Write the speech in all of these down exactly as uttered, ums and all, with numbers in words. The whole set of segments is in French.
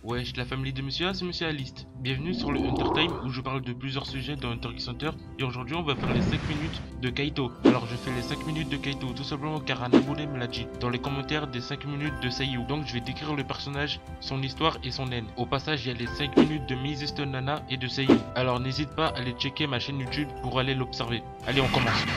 Wesh, la famille de Monsieur A, c'est Monsieur Aliste. Bienvenue sur le Hunter Time où je parle de plusieurs sujets dans Hunter x Hunter. Et aujourd'hui, on va faire les cinq minutes de Kaito. Alors, je fais les cinq minutes de Kaito tout simplement car un abonné me l'a dit dans les commentaires des cinq minutes de Seiyu. Donc, je vais décrire le personnage, son histoire et son haine. Au passage, il y a les cinq minutes de Mist Nana et de Seiyu. Alors, n'hésite pas à aller checker ma chaîne YouTube pour aller l'observer. Allez, on commence.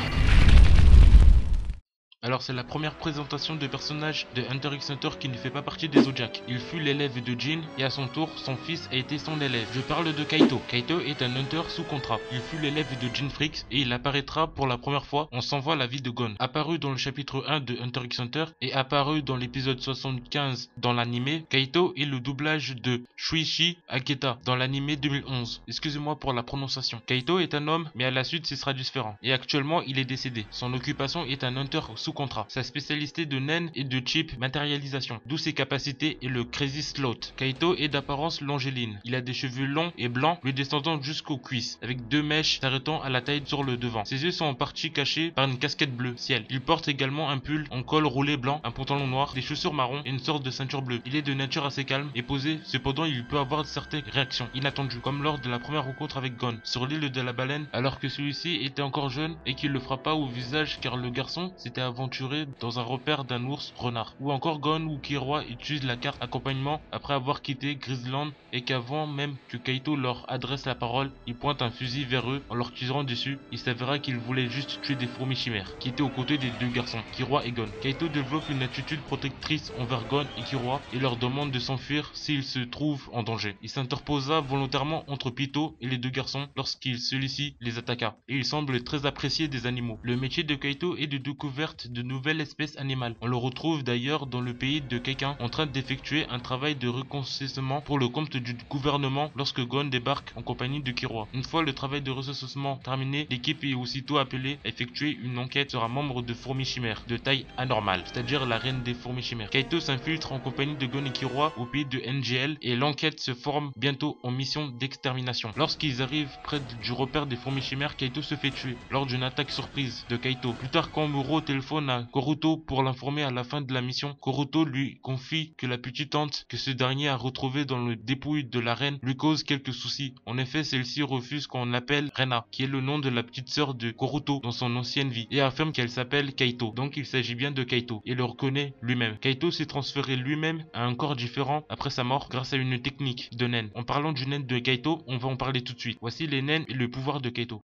Alors c'est la première présentation de personnage de Hunter x Hunter qui ne fait pas partie des Zodiacs. Il fut l'élève de Jin et à son tour son fils a été son élève. Je parle de Kaito. Kaito est un Hunter sous contrat. Il fut l'élève de Jin Freaks et il apparaîtra pour la première fois On s'envoie la vie de Gon. Apparu dans le chapitre un de Hunter x Hunter et apparu dans l'épisode soixante-quinze dans l'anime, Kaito est le doublage de Shuichi Aketa dans l'anime deux mille onze. Excusez-moi pour la prononciation. Kaito est un homme mais à la suite ce sera différent. Et actuellement il est décédé. Son occupation est un Hunter sous contrat. Sa spécialité de naine et de chip matérialisation, d'où ses capacités et le Crazy Slot. Kaito est d'apparence longéline. Il a des cheveux longs et blancs lui descendant jusqu'aux cuisses, avec deux mèches s'arrêtant à la taille sur le devant. Ses yeux sont en partie cachés par une casquette bleue ciel. Il porte également un pull en col roulé blanc, un pantalon noir, des chaussures marron et une sorte de ceinture bleue. Il est de nature assez calme et posé, cependant il peut avoir certaines réactions inattendues, comme lors de la première rencontre avec Gon sur l'île de la baleine, alors que celui-ci était encore jeune et qu'il le frappa au visage car le garçon s'était aventuré dans un repère d'un ours renard. Ou encore Gon ou Killua utilisent la carte accompagnement après avoir quitté Grizzland et qu'avant même que Kaito leur adresse la parole, il pointe un fusil vers eux en leur tirant dessus. Il s'avéra qu'il voulait juste tuer des fourmis chimères qui étaient aux côtés des deux garçons, Killua et Gon. Kaito développe une attitude protectrice envers Gon et Killua et leur demande de s'enfuir s'ils se trouvent en danger. Il s'interposa volontairement entre Pito et les deux garçons lorsqu'il celui-ci les attaqua et il semble très apprécié des animaux. Le métier de Kaito est de découverte de nouvelles espèce animale. On le retrouve d'ailleurs dans le pays de Keikan en train d'effectuer un travail de reconstitution pour le compte du gouvernement lorsque Gon débarque en compagnie de Killua. Une fois le travail de recensément terminé, l'équipe est aussitôt appelée à effectuer une enquête sur un membre de fourmis chimères de taille anormale, c'est-à-dire la reine des fourmis chimères. Kaito s'infiltre en compagnie de Gon et Killua au pays de N G L et l'enquête se forme bientôt en mission d'extermination. Lorsqu'ils arrivent près du repère des fourmis chimères, Kaito se fait tuer lors d'une attaque surprise de Kaito. Plus tard, quand Muro téléphone à Koruto pour l'informer à la fin de la mission, Koruto lui confie que la petite tante que ce dernier a retrouvée dans le dépouille de la reine lui cause quelques soucis. En effet, celle-ci refuse qu'on l'appelle Rena, qui est le nom de la petite sœur de Koruto dans son ancienne vie, et affirme qu'elle s'appelle Kaito. Donc il s'agit bien de Kaito, et le reconnaît lui-même. Kaito s'est transféré lui-même à un corps différent après sa mort grâce à une technique de naine. En parlant du naine de Kaito, on va en parler tout de suite. Voici les naines et le pouvoir de Kaito.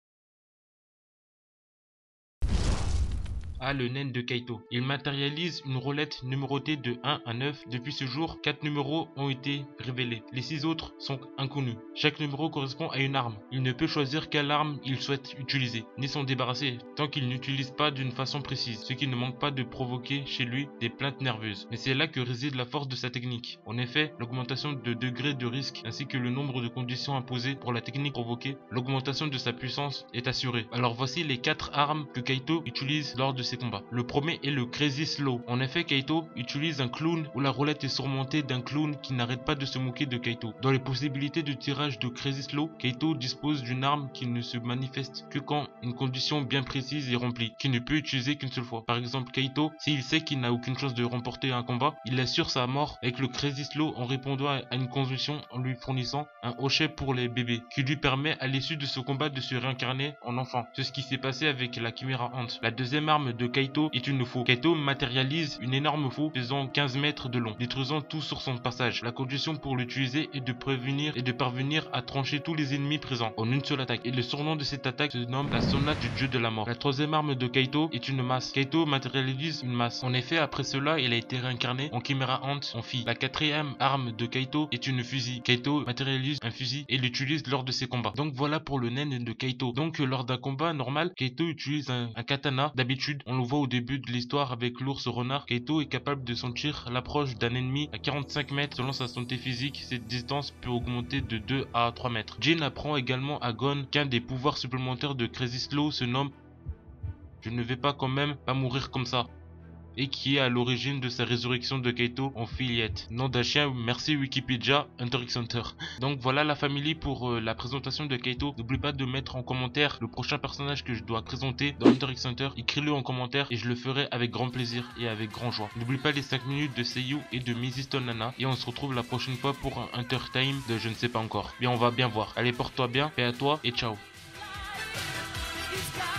Ah, le naine de Kaito. Il matérialise une roulette numérotée de un à neuf. Depuis ce jour, quatre numéros ont été révélés. Les six autres sont inconnus. Chaque numéro correspond à une arme. Il ne peut choisir quelle arme il souhaite utiliser, ni s'en débarrasser, tant qu'il n'utilise pas d'une façon précise, ce qui ne manque pas de provoquer chez lui des plaintes nerveuses. Mais c'est là que réside la force de sa technique. En effet, l'augmentation de degré de risque ainsi que le nombre de conditions imposées pour la technique provoquée, l'augmentation de sa puissance est assurée. Alors voici les quatre armes que Kaito utilise lors de ses combats. Le premier est le Crazy Slow. En effet, Kaito utilise un clown où la roulette est surmontée d'un clown qui n'arrête pas de se moquer de Kaito. Dans les possibilités de tirage de Crazy Slow, Kaito dispose d'une arme qui ne se manifeste que quand une condition bien précise est remplie, qui ne peut utiliser qu'une seule fois. Par exemple, Kaito, s'il sait qu'il n'a aucune chance de remporter un combat, il assure sa mort avec le Crazy Slow en répondant à une condition en lui fournissant un hochet pour les bébés, qui lui permet à l'issue de ce combat de se réincarner en enfant. C'est ce qui s'est passé avec la Chimera Ant. La deuxième arme de Kaito est une faux. Kaito matérialise une énorme faux faisant quinze mètres de long, détruisant tout sur son passage. La condition pour l'utiliser est de prévenir et de parvenir à trancher tous les ennemis présents en une seule attaque. Et le surnom de cette attaque se nomme la sonate du dieu de la mort. La troisième arme de Kaito est une masse. Kaito matérialise une masse. En effet, après cela, il a été réincarné en Chimera Ant en fille. La quatrième arme de Kaito est une fusil. Kaito matérialise un fusil et l'utilise lors de ses combats. Donc voilà pour le naine de Kaito. Donc lors d'un combat normal, Kaito utilise un, un katana. D'habitude, on le voit au début de l'histoire avec l'ours renard. Kaito est capable de sentir l'approche d'un ennemi à quarante-cinq mètres selon sa santé physique. Cette distance peut augmenter de deux à trois mètres. Jin apprend également à Gon qu'un des pouvoirs supplémentaires de Crazy Slow se nomme « Je ne vais pas quand même pas mourir comme ça ». et qui est à l'origine de sa résurrection de Kaito en fillette. Nom d'un chien, merci Wikipédia, Hunter x Hunter. Donc voilà la famille pour euh, la présentation de Kaito. N'oublie pas de mettre en commentaire le prochain personnage que je dois présenter dans Hunter x Hunter. Écris-le en commentaire et je le ferai avec grand plaisir et avec grand joie. N'oublie pas les cinq minutes de Seiyu et de Miziston Nana. Et on se retrouve la prochaine fois pour un Hunter Time de je ne sais pas encore. Mais on va bien voir. Allez, porte-toi bien, paix à toi et ciao.